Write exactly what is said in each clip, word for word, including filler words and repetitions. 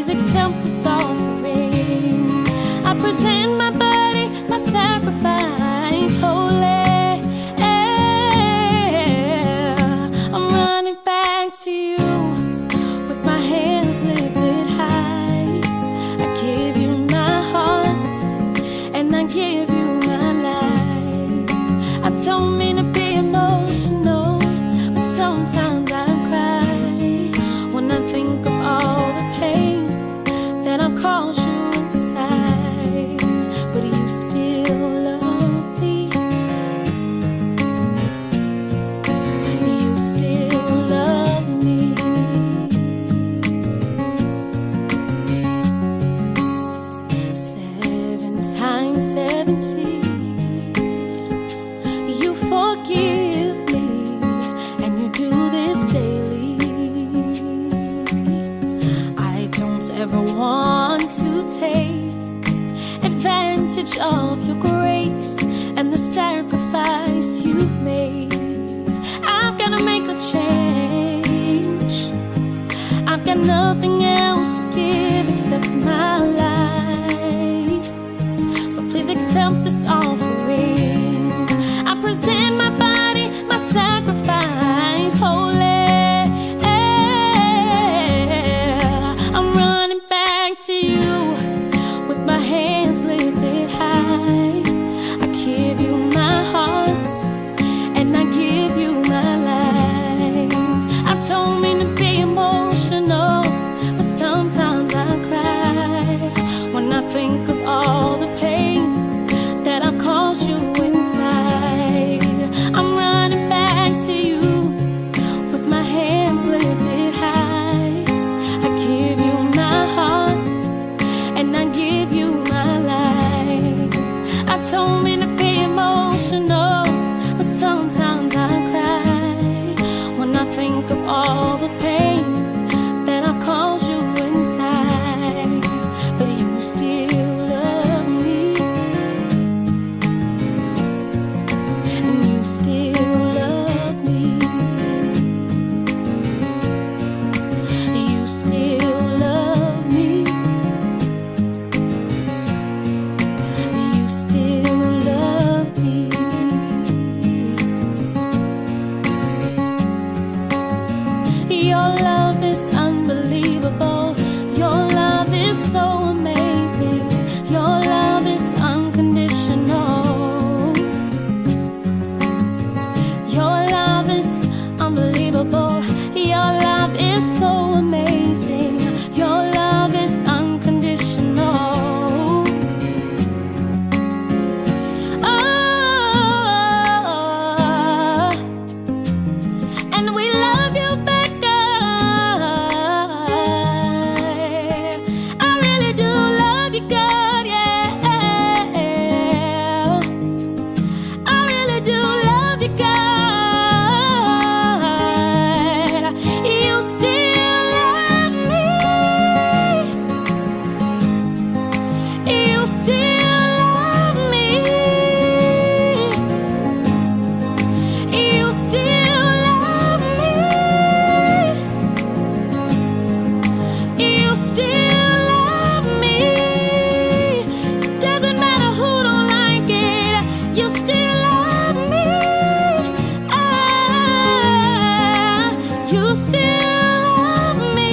please accept this offering. I present my body, my sacrifice, holy. I'm running back to you with my hands lifted high. I give you my heart and I give you my life. I don't mean to be emotional, but sometimes I cry when I think of all the pain that I've caused you inside. But you still love me. You still love me. Seven times seventy, you forgive me, and you do this daily. I don't ever want to take advantage of your grace and the sacrifice you've made. I've gotta make a change. I've got nothing else to give except my life. So please accept this offering. I present my body, my sacrifice, holy. I'm running back to you with my hands lifted high. I give you my heart and I give you my life. I don't mean to be emotional, but sometimes I cry when I think of all the pain that I've caused you inside. I'm running back to you with my hands lifted high. I give you my heart and I give you my life. I don't mean to be emotional, but sometimes I cry when I think of all the pain that I've caused you inside. But you still love me, and you still love me. You still love me. You still love me. Your love is unbelievable. Your love is so amazing. Your love is unconditional. Your love is unbelievable. Your love is so amazing. Your love is unconditional. Oh, and we love you back, God. I really do love you, God, yeah. I really do love you, God. You still love me. You still love me. You still love me. You still love me. Doesn't matter who don't like it. You still love me. Ah, you still love me.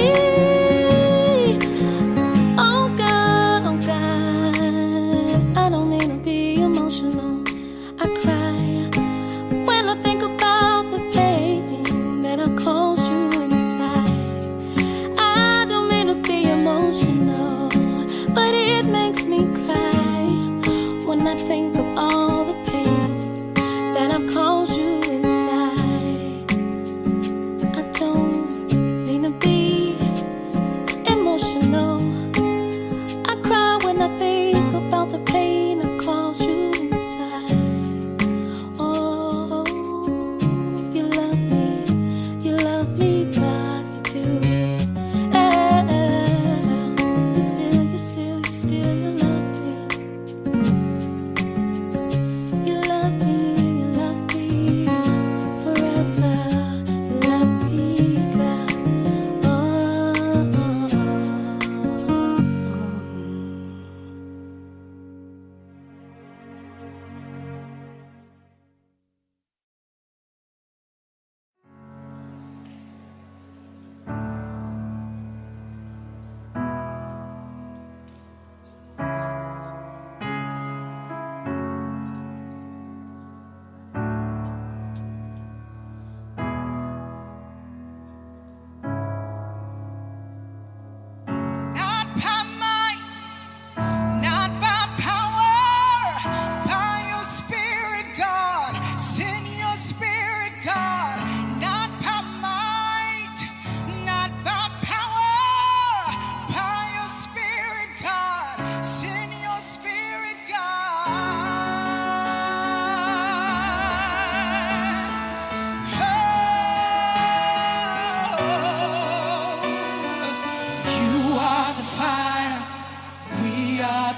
Oh God, oh God, I don't mean to be emotional. I cry when I think about the pain that I've caused you inside. I don't mean to be emotional.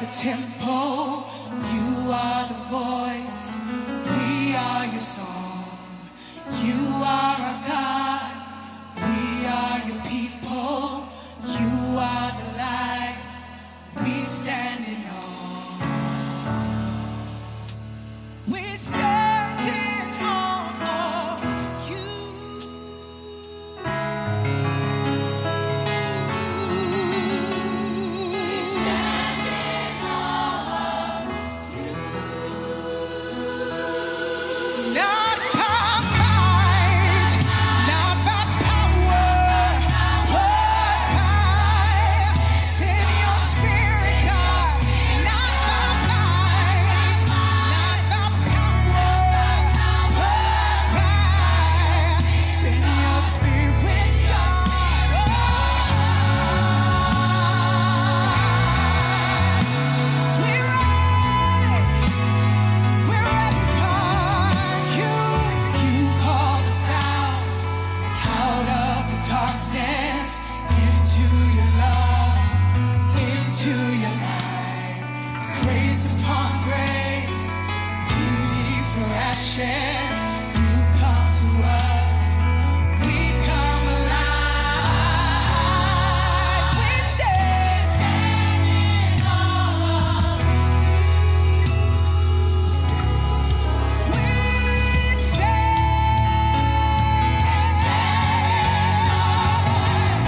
the tempo, you are the voice, we are your song. You are our God, we are your people. You are the light we stand in awe. We stand in awe of you. We stand in awe of you. Not by might, not by power, but by send your spirit, God. Not by might, not by power, but by send your spirit, God. We're ready, we're ready for you. You call us out, out of the darkness, into your love, into your light. Grace upon grace, beauty for ashes. You come to us, we come alive. We stand in awe of you. We stand in awe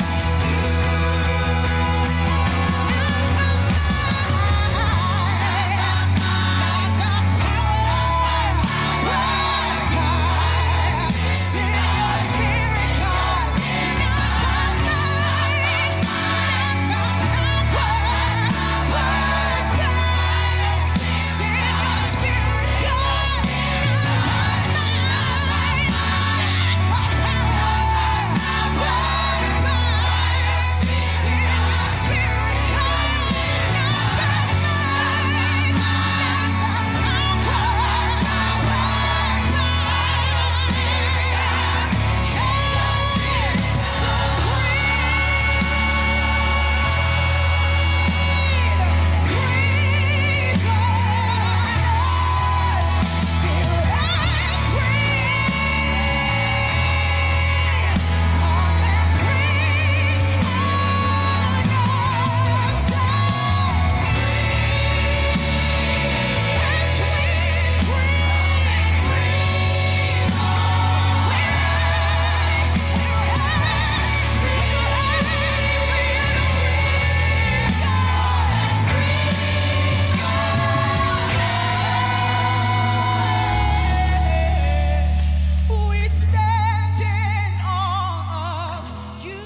We stand in awe of you,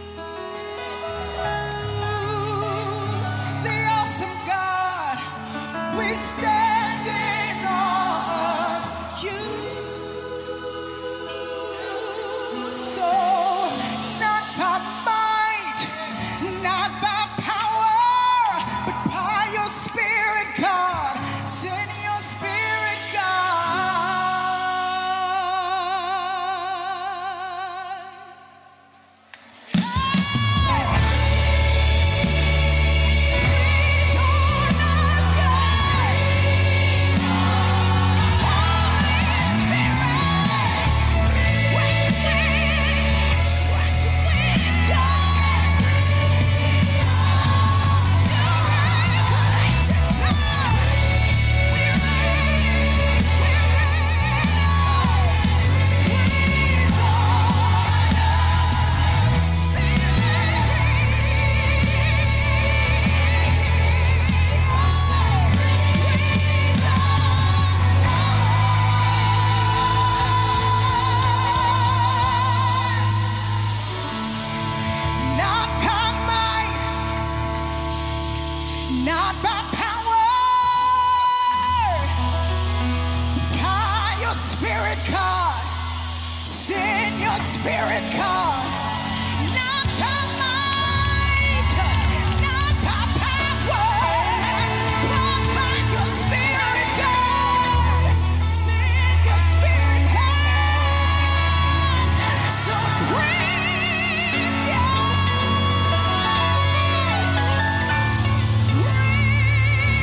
the awesome God. We stand in awe of you. So, not by might, not by power, but by your Spirit, God. Send your Spirit, God. Not by might, not by power, by your Spirit, God. Send your Spirit, God. Not by might, not by power, but by your Spirit, God. Send your Spirit, God. So breathe your breathe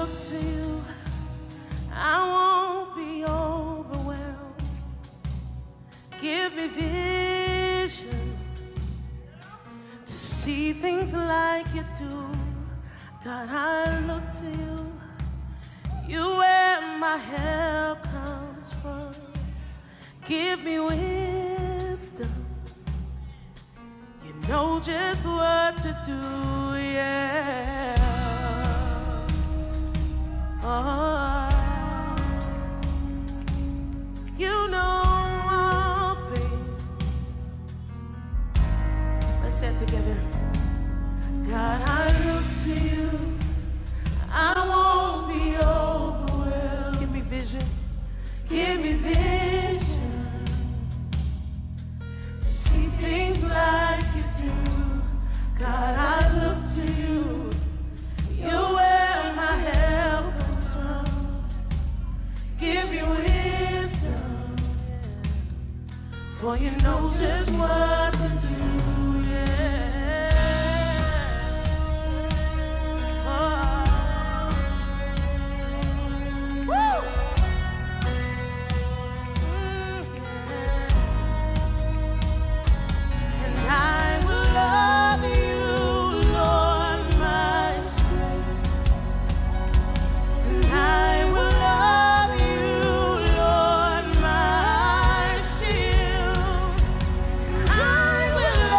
look to you, I won't be overwhelmed. Give me vision to see things like you do. God, I look to you. You where my help comes from. Give me wisdom. You know just what to do, yeah. Oh, you know all things. Let's say it together. God, I look to you. I won't be overwhelmed. Give me vision. Give me vision to see things like you do. God, I look to you. You're where my help comes from. Give me wisdom, for you know just what to do, yeah. Oh. Woo! Mm, yeah. And I will love you, Lord, my strength. And I will love you, Lord, my shield. And I will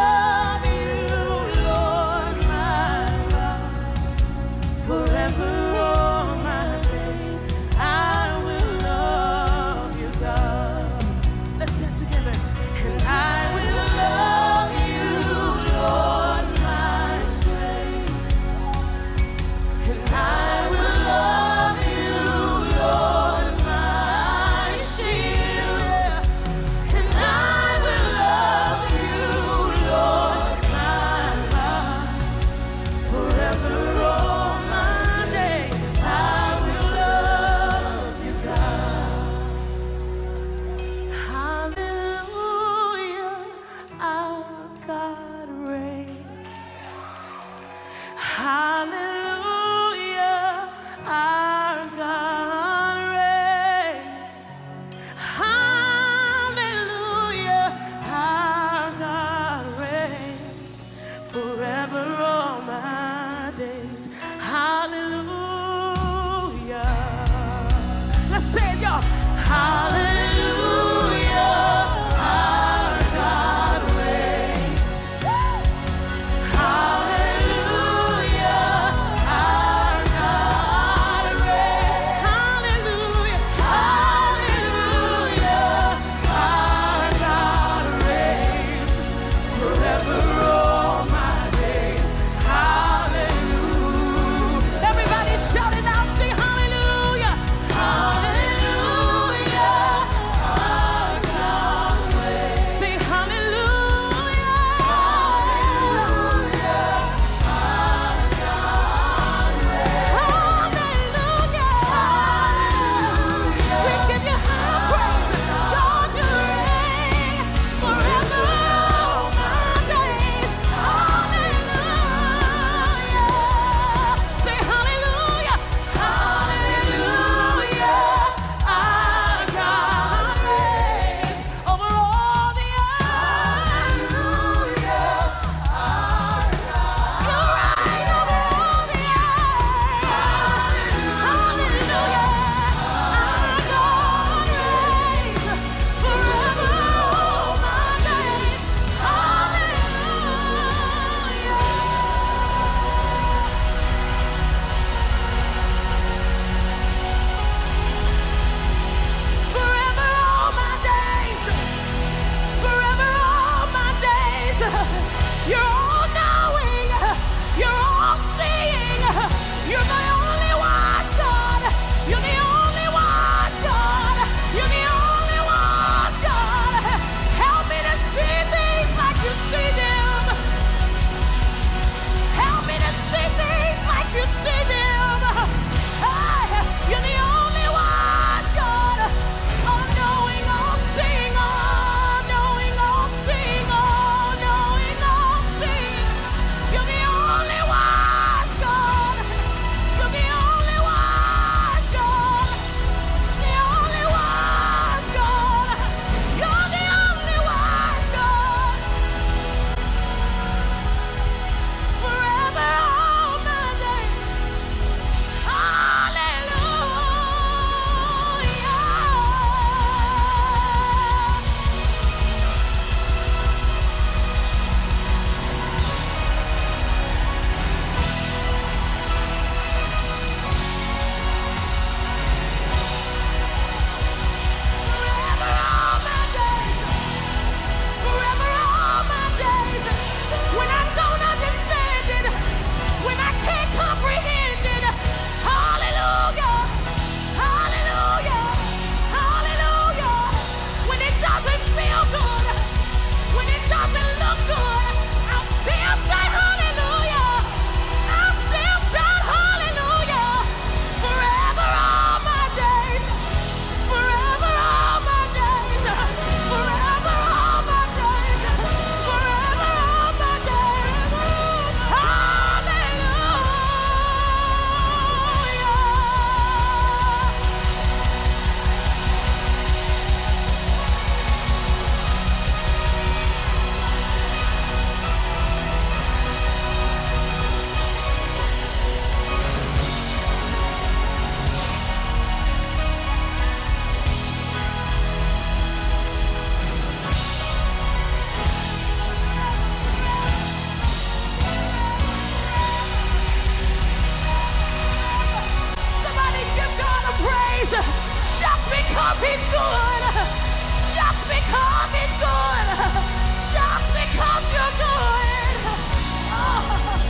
he's good. Just because he's good. Just because you're good. Oh.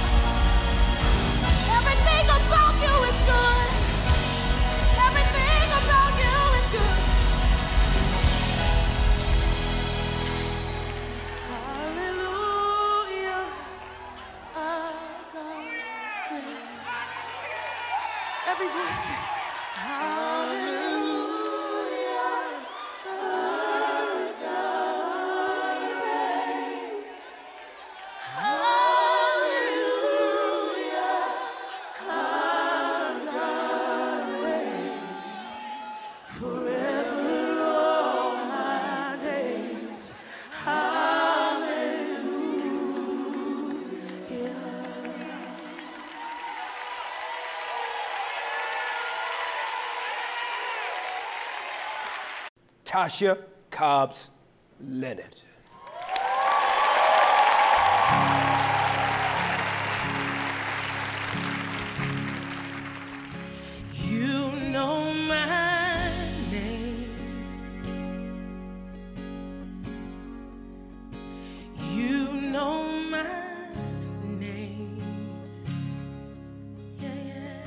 Everything about you is good. Everything about you is good. Hallelujah. Our God reigns. Every voice. Hallelujah. Our God reigns. Hallelujah. Our God reigns. Forever all my days. Hallelujah. Tasha Cobbs Leonard. You know my name. You know my name. Yeah, yeah.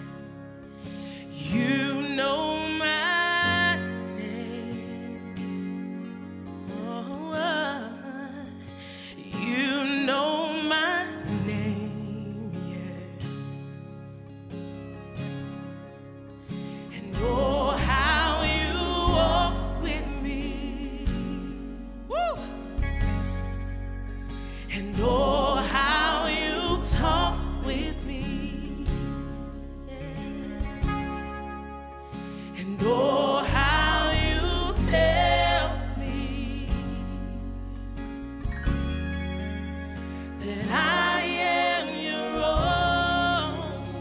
You know my name. Oh, uh, you know my name. Yeah. And oh, how you walk with me. Woo! And oh, how you talk with me. Yeah. And oh, how you tell me that I am your own.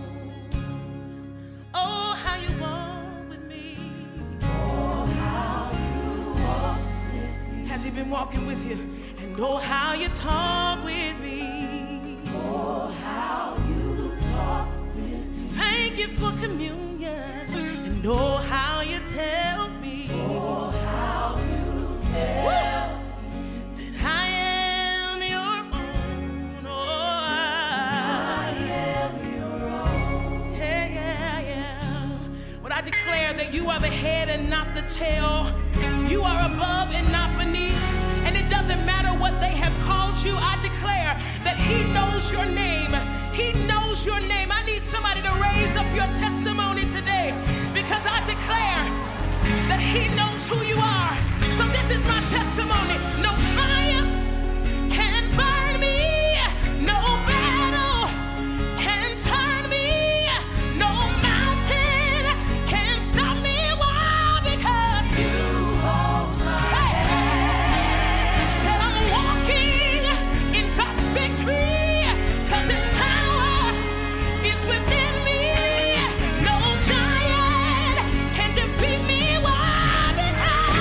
Oh, how you walk with me. Oh, how you walk with me. Has he been walking with you? And oh, how you talk with me. Oh, how you talk with me. Thank you for communion. And oh, how you tell me. Oh, how you tell me that I am your own. Oh, I am your own. Yeah, yeah, yeah. But I declare that you are the head and not the tail. You are above and not beneath. And it doesn't matter what they have called you. I declare that he knows your name. He knows your name. I need somebody to raise up your testimony today, because I declare that he knows who you are. So this is my testimony. No fire can burn me. No battle can turn me. No mountain can stop me. Why? Because you hold my hand. Said I'm walking in God's victory, 'cause his power is within me. No giant can defeat me. Why? Because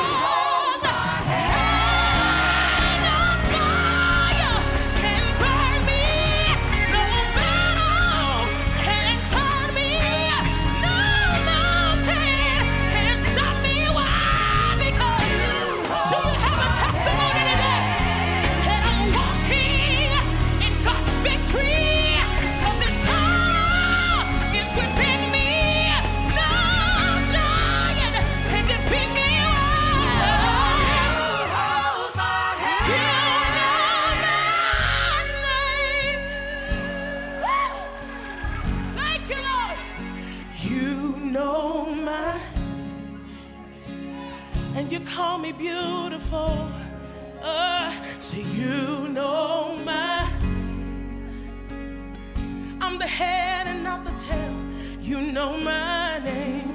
no fire can burn me. No battle can turn me. No mountain can stop me. Why? Because do you have a testimony today? Said I'm walking in God's victory, 'cause his power is within me. No giant can defeat me. Hold my hand. You know my name. Thank you, Lord. You know my, and you call me beautiful. Uh, say you know my, I'm the head and not the tail. You know my name.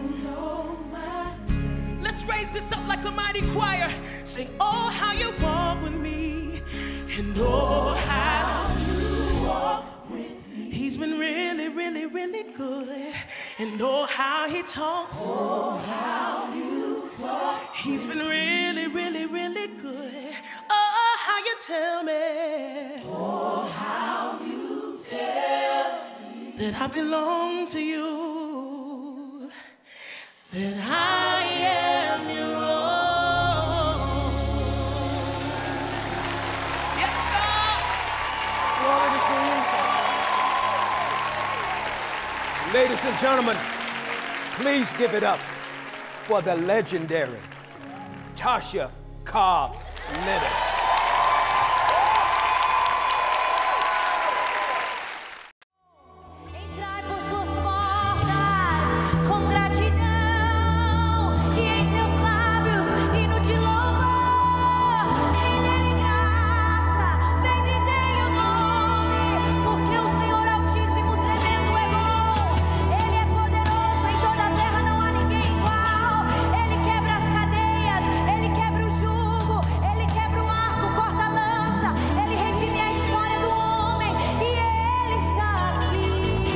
Let's raise this up like a mighty choir. Say, oh, how you walk with me. And oh, how you walk with me. He's been really, really, really good. And oh, how he talks. Oh, how you talk. He's been really, really, really good. Oh, how you tell me. Oh, how you tell me that I belong to you. That I am Ladies and gentlemen, please give it up for the legendary Tasha Cobbs Leonard. Entrai por suas portas com gratidão e em seus lábios hino de louvor. Em dele graça, bendize-lhe o nome, porque o Senhor Altíssimo, tremendo é bom. Ele é poderoso, em toda a terra não há ninguém igual. Ele quebra as cadeias, ele quebra o jugo, ele quebra o arco, corta a lança, ele redime a história do homem e ele está aqui.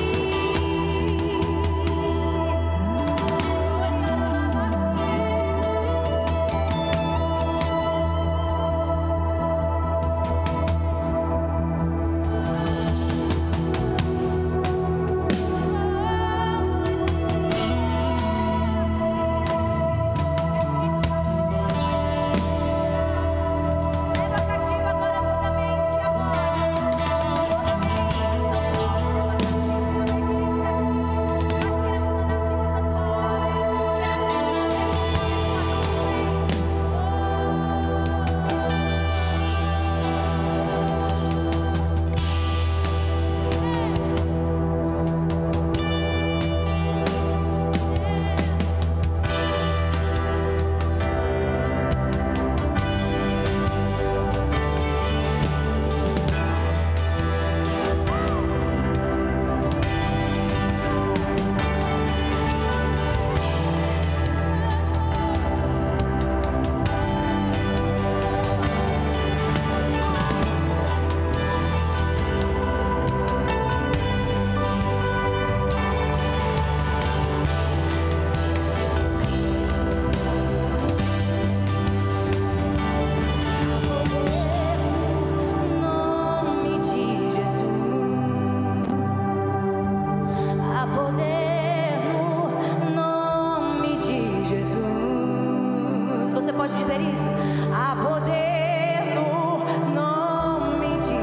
Leva cativo agora toda a mente, agora. Toda a mente, nós queremos andar segundo a tua ordem, queremos há poder no nome de Jesus. Você pode dizer isso? Há poder no nome de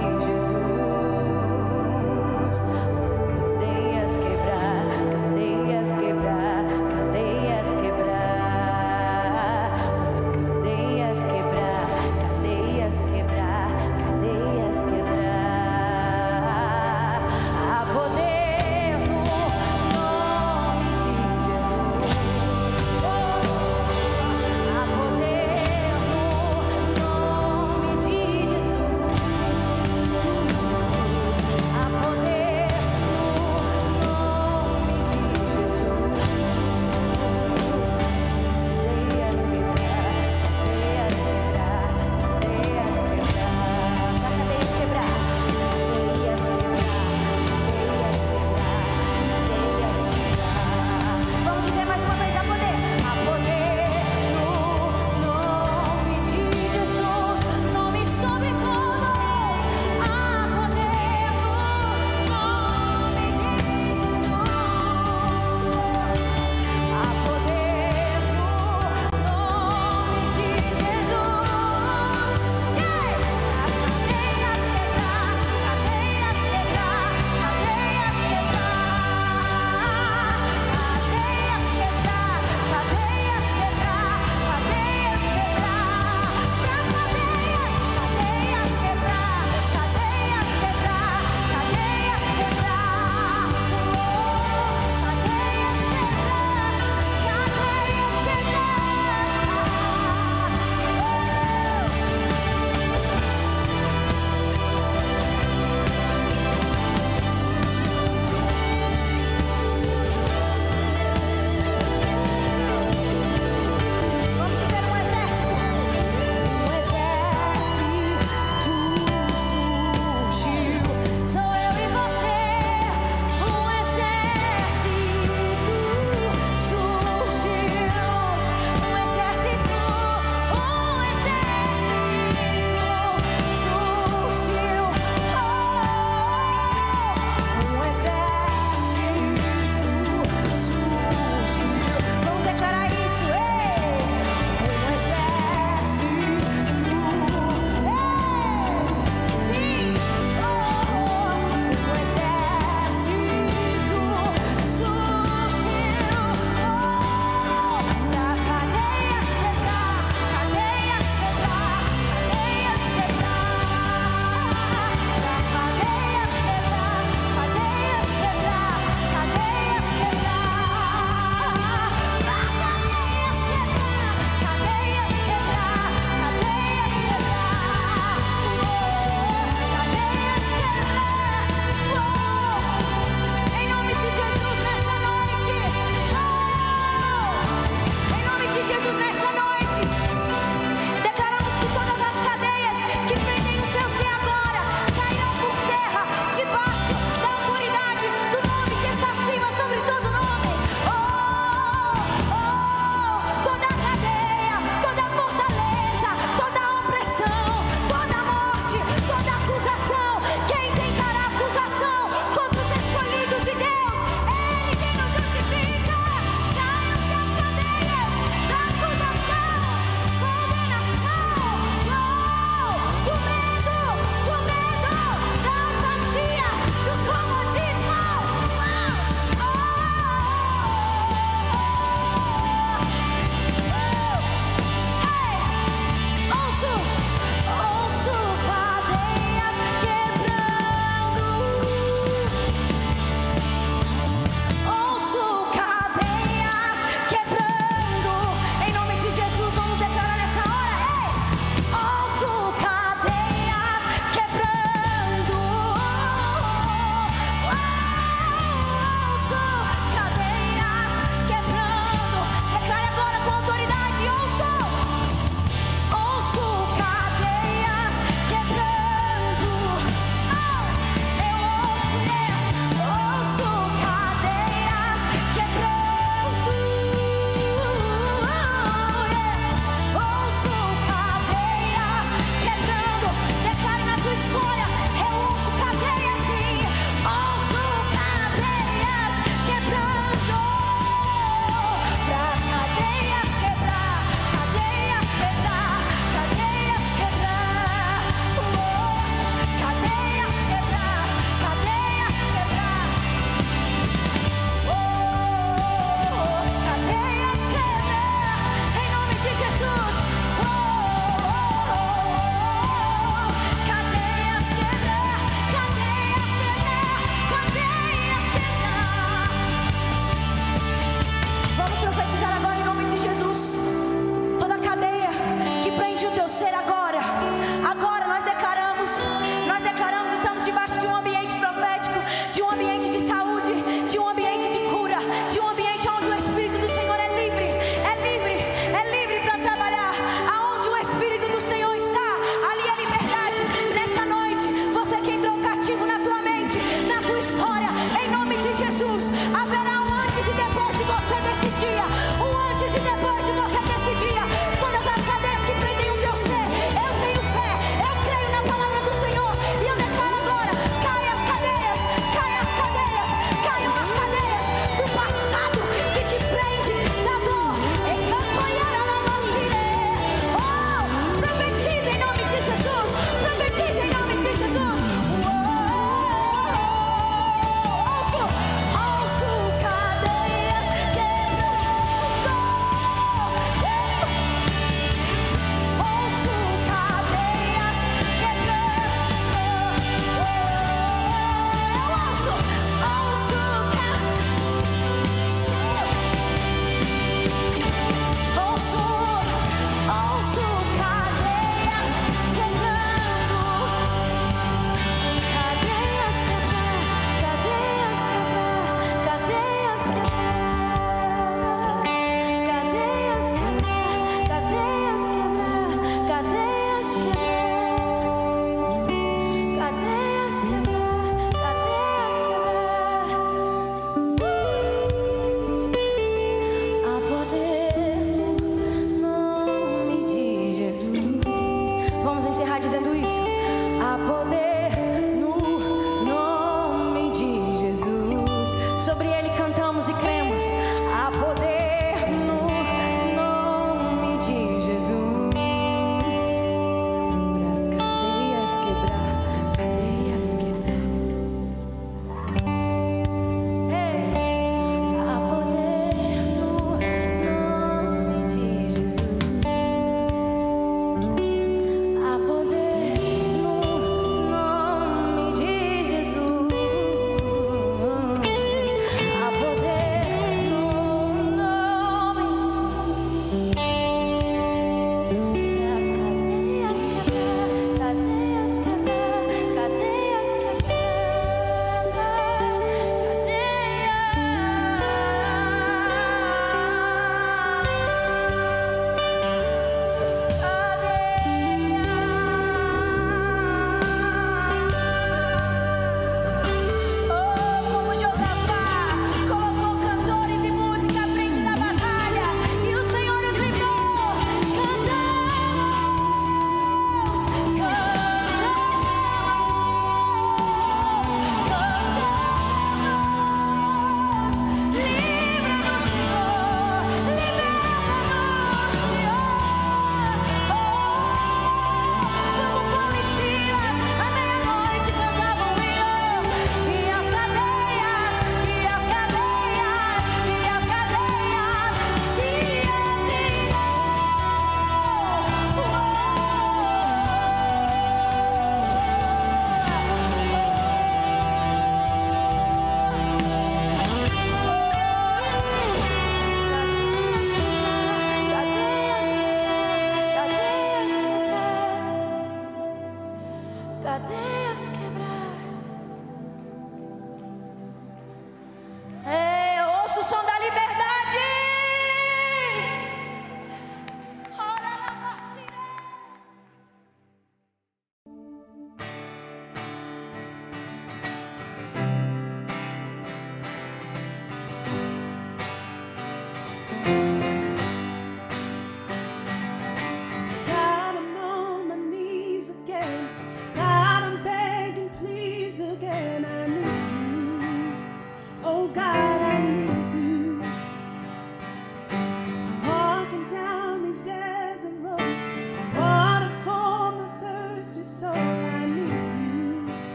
Jesus. Cadeias quebrar, cadeias quebrar, cadeias quebrar. Cadeias quebrar, cadeias quebrar, cadeias quebrar. Há poder no nome de Jesus. Oh, há poder no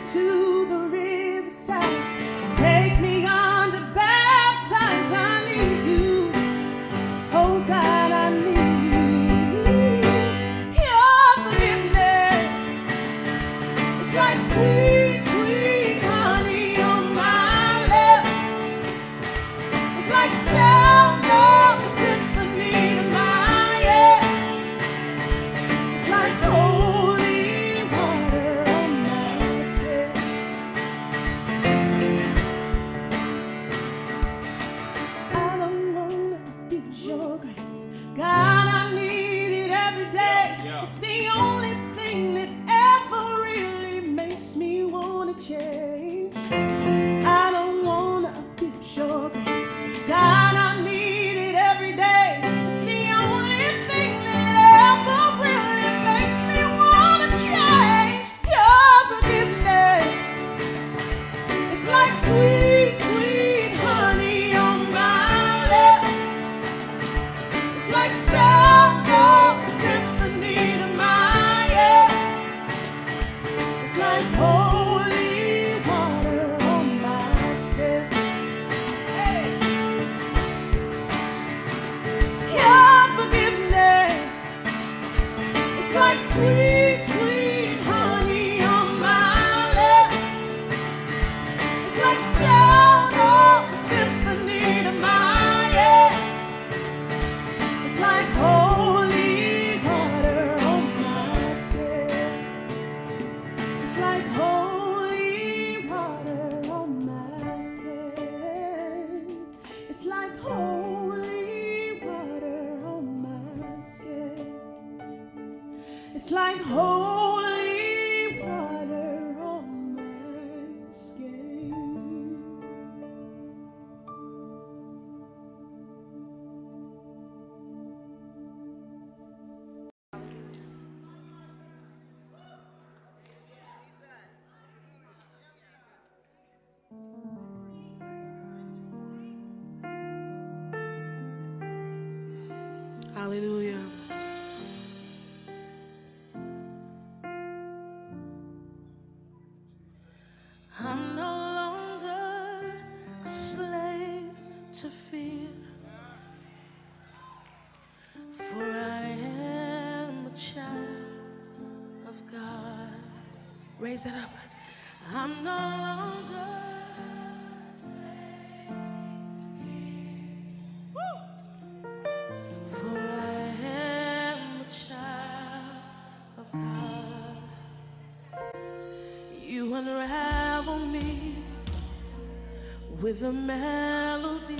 to the riverside. Take me on to baptize. I need you. Oh God, I need you. Your forgiveness is like sweet, sweet honey on my lips. It's like sound of a symphony to my ears. It's like holy water on my skin. I don't wanna abuse your grace. God, I need it every day. It's the only thing that ever really makes me wanna change. I don't wanna abuse your grace. God, I need it every day. It's the only thing that ever really makes me wanna change. Your forgiveness, it's like sweet, sweet honey on my lips. It's like sound of a symphony to my ear. It's like holy water on my skin. Hey. Your forgiveness, it's like sweet, sweet honey on my lips. It's like sound of a symphony to my ear. It's like holy water on my skin. It's like holy water on my skin. It's like holy water on my skin. It's like holy water on my skin. Hallelujah. I'm no longer a slave to fear, for I am a child of God. Raise it up. I'm no longer For I am a child of God. You unravel me with a melody.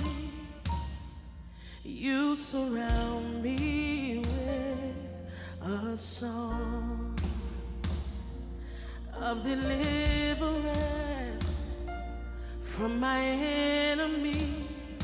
You surround me with a song of deliverance from my enemies,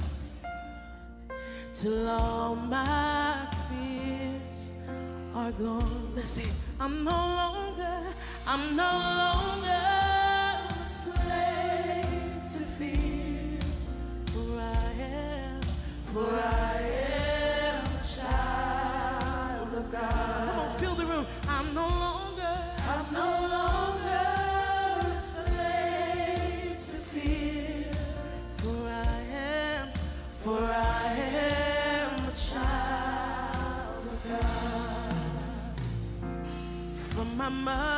till all my fears are gone. Listen, I'm no longer, I'm no longer a slave to fear, for I am, for I am a child of God. Come on, fill the room. I'm no longer, I'm no longer a slave to fear, for I am, for I am a child of God. From my mother